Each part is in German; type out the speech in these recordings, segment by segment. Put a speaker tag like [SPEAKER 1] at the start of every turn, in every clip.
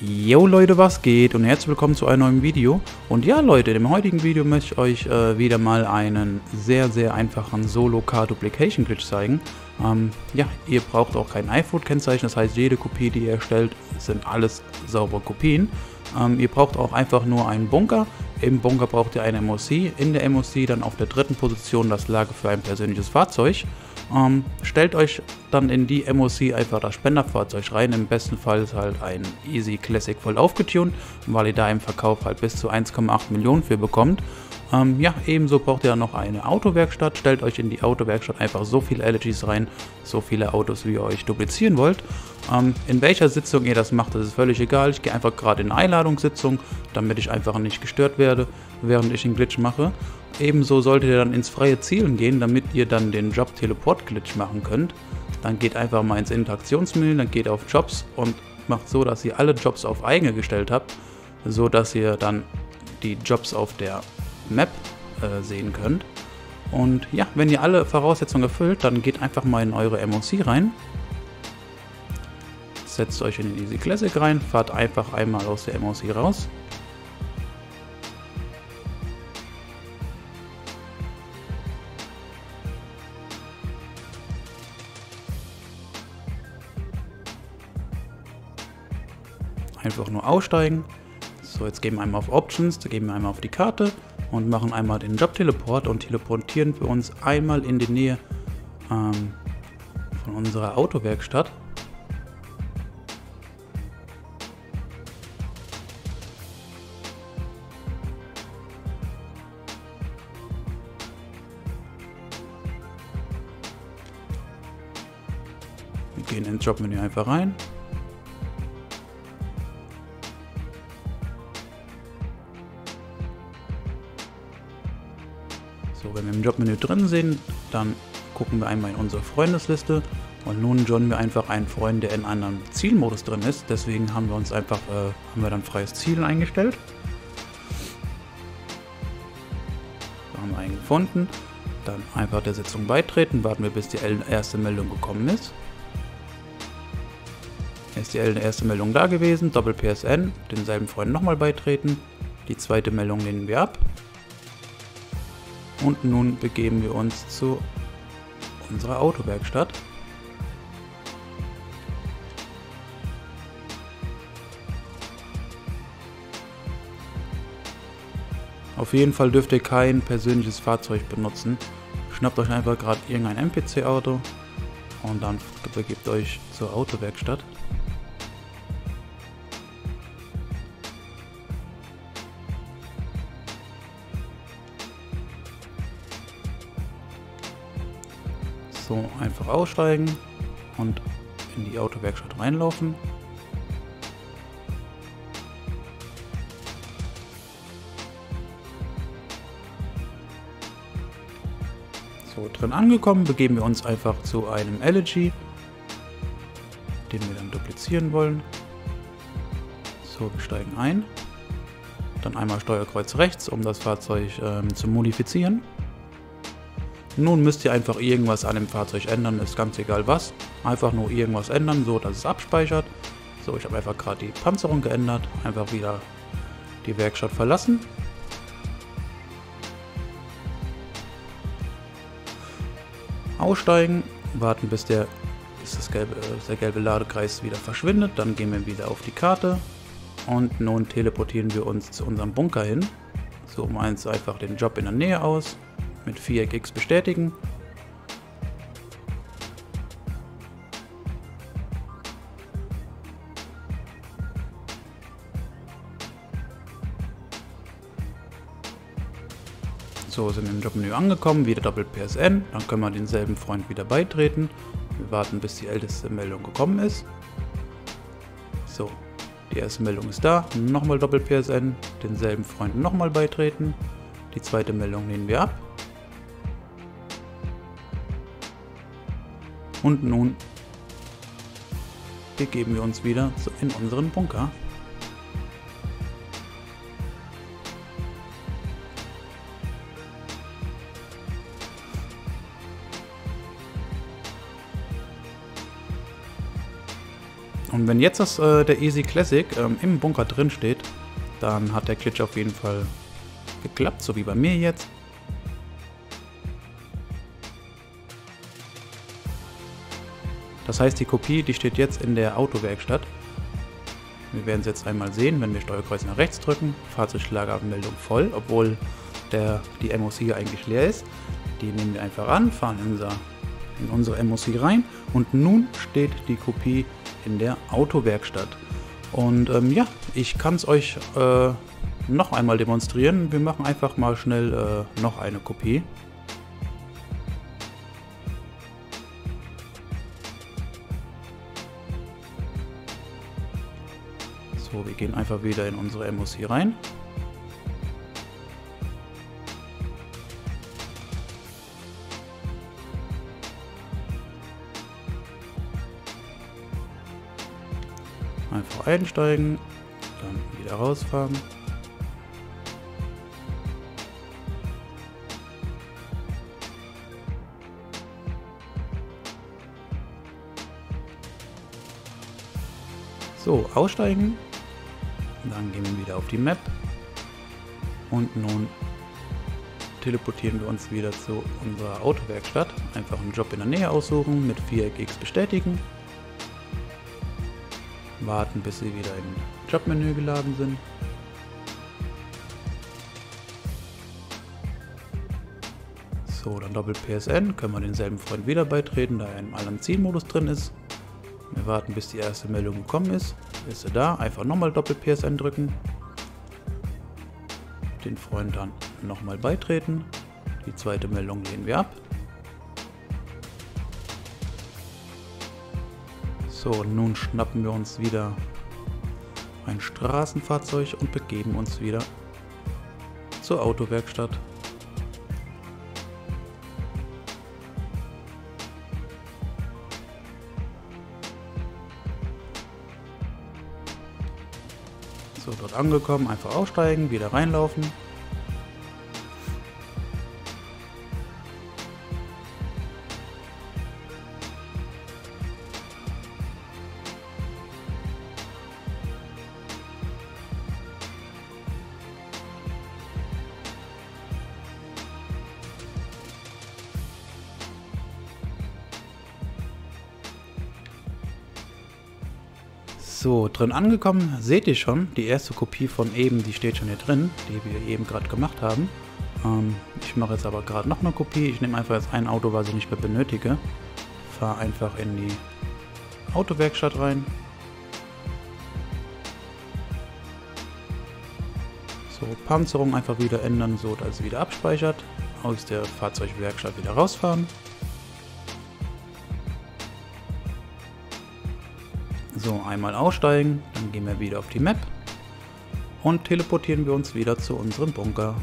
[SPEAKER 1] Yo Leute, was geht und herzlich willkommen zu einem neuen Video. Und ja Leute, in dem heutigen Video möchte ich euch wieder mal einen sehr einfachen Solo-Car-Duplication-Glitch zeigen. Ja, ihr braucht auch kein iFruit-Kennzeichen, das heißt jede Kopie, die ihr erstellt, sind alles saubere Kopien. Ihr braucht auch einfach nur einen Bunker. Im Bunker braucht ihr eine MOC, in der MOC dann auf der dritten Position das Lager für ein persönliches Fahrzeug. Stellt euch dann in die MOC einfach das Spenderfahrzeug rein, im besten Fall ist halt ein Easy Classic voll aufgetunt, weil ihr da im Verkauf halt bis zu 1,8 Millionen für bekommt. Ja, ebenso braucht ihr dann noch eine Autowerkstatt, stellt euch in die Autowerkstatt einfach so viele LGs rein, so viele Autos wie ihr euch duplizieren wollt. In welcher Sitzung ihr das macht, das ist völlig egal, ich gehe einfach gerade in eine Einladungssitzung, damit ich einfach nicht gestört werde, während ich den Glitch mache. Ebenso solltet ihr dann ins freie Zielen gehen, damit ihr dann den Job-Teleport-Glitch machen könnt. Dann geht einfach mal ins Interaktionsmenü, dann geht auf Jobs und macht so, dass ihr alle Jobs auf eigene gestellt habt, so dass ihr dann die Jobs auf der Map sehen könnt. Und ja, wenn ihr alle Voraussetzungen erfüllt, dann geht einfach mal in eure MOC rein. Setzt euch in den Easy Classic rein, fahrt einfach einmal aus der MOC raus. Einfach nur aussteigen. So, jetzt gehen wir einmal auf Options, da gehen wir einmal auf die Karte und machen einmal den Job-Teleport und teleportieren für uns einmal in die Nähe von unserer Autowerkstatt. Wir gehen ins Jobmenü einfach rein. So, wenn wir im Jobmenü drin sind, dann gucken wir einmal in unsere Freundesliste und nun joinen wir einfach einen Freund, der in einem Zielmodus drin ist. Deswegen haben wir uns einfach dann freies Ziel eingestellt. Da haben wir einen gefunden. Dann einfach der Sitzung beitreten, warten wir bis die erste Meldung gekommen ist. Ist die erste Meldung da gewesen, Doppel-PSN, denselben Freund nochmal beitreten. Die zweite Meldung lehnen wir ab. Und nun begeben wir uns zu unserer Autowerkstatt. Auf jeden Fall dürft ihr kein persönliches Fahrzeug benutzen. Schnappt euch einfach gerade irgendein NPC-Auto und dann begebt euch zur Autowerkstatt. So, einfach aussteigen und in die Autowerkstatt reinlaufen. So, drin angekommen, begeben wir uns einfach zu einem LG, den wir dann duplizieren wollen. So, wir steigen ein. Dann einmal Steuerkreuz rechts, um das Fahrzeug zu modifizieren. Nun müsst ihr einfach irgendwas an dem Fahrzeug ändern, ist ganz egal was. Einfach nur irgendwas ändern, so dass es abspeichert. So, ich habe einfach gerade die Panzerung geändert, einfach wieder die Werkstatt verlassen. Aussteigen, warten bis der gelbe Ladekreis wieder verschwindet, dann gehen wir wieder auf die Karte und nun teleportieren wir uns zu unserem Bunker hin. So, meins einfach den Job in der Nähe aus. Mit Viereck X bestätigen. So, sind wir im Jobmenü angekommen, wieder Doppel-PSN, dann können wir denselben Freund wieder beitreten. Wir warten, bis die älteste Meldung gekommen ist. So, die erste Meldung ist da, nochmal Doppel-PSN, denselben Freund nochmal beitreten. Die zweite Meldung nehmen wir ab. Und nun begeben wir uns wieder in unseren Bunker. Und wenn jetzt der Easy Classic im Bunker drin steht, dann hat der Glitch auf jeden Fall geklappt, so wie bei mir jetzt. Das heißt, die Kopie, die steht jetzt in der Autowerkstatt. Wir werden es jetzt einmal sehen, wenn wir Steuerkreuz nach rechts drücken. Fahrzeuglageranmeldung voll, obwohl die MOC eigentlich leer ist. Die nehmen wir einfach an, fahren in unsere MOC rein und nun steht die Kopie in der Autowerkstatt. Und ja, ich kann es euch noch einmal demonstrieren. Wir machen einfach mal schnell noch eine Kopie. So, wir gehen einfach wieder in unsere MOC rein. Einfach einsteigen, dann wieder rausfahren. So, aussteigen. Dann gehen wir wieder auf die Map. Und nun teleportieren wir uns wieder zu unserer Autowerkstatt. Einfach einen Job in der Nähe aussuchen, mit Viereck X bestätigen. Warten, bis sie wieder im Jobmenü geladen sind. So, dann Doppel PSN, können wir denselben Freund wieder beitreten, da er im All- und Zielmodus drin ist. Wir warten, bis die erste Meldung gekommen ist. Ist sie da, einfach nochmal Doppel PSN drücken. Den Freund dann nochmal beitreten. Die zweite Meldung lehnen wir ab. So, nun schnappen wir uns wieder ein Straßenfahrzeug und begeben uns wieder zur Autowerkstatt. So, dort angekommen, einfach aussteigen, wieder reinlaufen. So, drin angekommen, seht ihr schon, die erste Kopie von eben, die steht schon hier drin, die wir eben gerade gemacht haben. Ich mache jetzt aber gerade noch eine Kopie, ich nehme einfach jetzt ein Auto, was ich nicht mehr benötige. Fahre einfach in die Autowerkstatt rein. So, Panzerung einfach wieder ändern, so dass es wieder abspeichert. Aus der Fahrzeugwerkstatt wieder rausfahren. So, einmal aussteigen, dann gehen wir wieder auf die Map und teleportieren wir uns wieder zu unserem Bunker.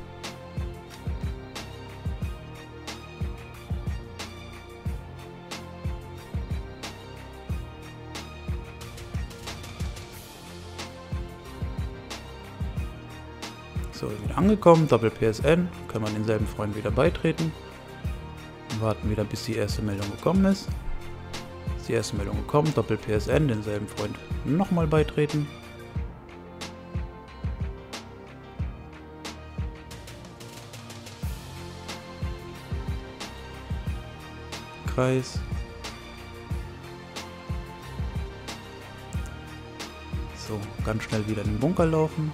[SPEAKER 1] So, wieder angekommen, Doppel PSN, können wir denselben Freund wieder beitreten. Warten wieder, bis die erste Meldung gekommen ist. Die erste Meldung gekommen, Doppel PSN, denselben Freund nochmal beitreten. Kreis. So, ganz schnell wieder in den Bunker laufen.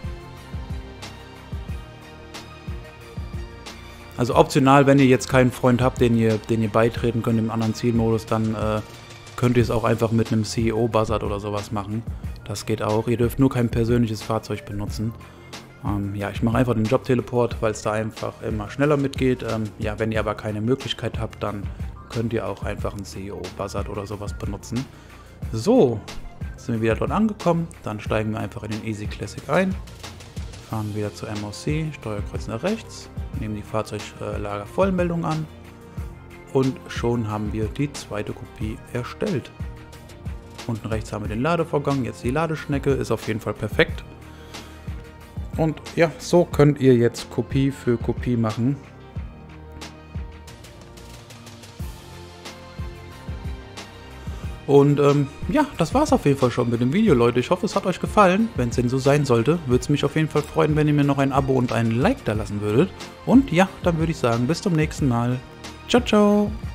[SPEAKER 1] Also optional, wenn ihr jetzt keinen Freund habt, den ihr beitreten könnt im anderen Zielmodus, dann könnt ihr es auch einfach mit einem CEO-Buzzard oder sowas machen. Das geht auch. Ihr dürft nur kein persönliches Fahrzeug benutzen. Ja, ich mache einfach den Job-Teleport, weil es da einfach immer schneller mitgeht. Ja, wenn ihr aber keine Möglichkeit habt, dann könnt ihr auch einfach einen CEO-Buzzard oder sowas benutzen. So, sind wir wieder dort angekommen. Dann steigen wir einfach in den Easy Classic ein. Fahren wieder zur MOC, Steuerkreuz nach rechts, nehmen die Fahrzeuglager-Vollmeldung an und schon haben wir die zweite Kopie erstellt. Unten rechts haben wir den Ladevorgang, jetzt die Ladeschnecke, ist auf jeden Fall perfekt. Und ja, so könnt ihr jetzt Kopie für Kopie machen. Und ja, das war's auf jeden Fall schon mit dem Video, Leute. Ich hoffe, es hat euch gefallen. Wenn es denn so sein sollte, würde es mich auf jeden Fall freuen, wenn ihr mir noch ein Abo und ein Like da lassen würdet. Und ja, dann würde ich sagen, bis zum nächsten Mal. Ciao, ciao!